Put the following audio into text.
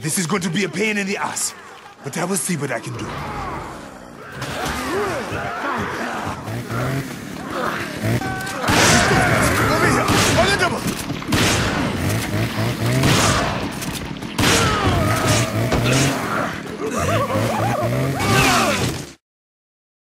This is going to be a pain in the ass, but I will see what I can do.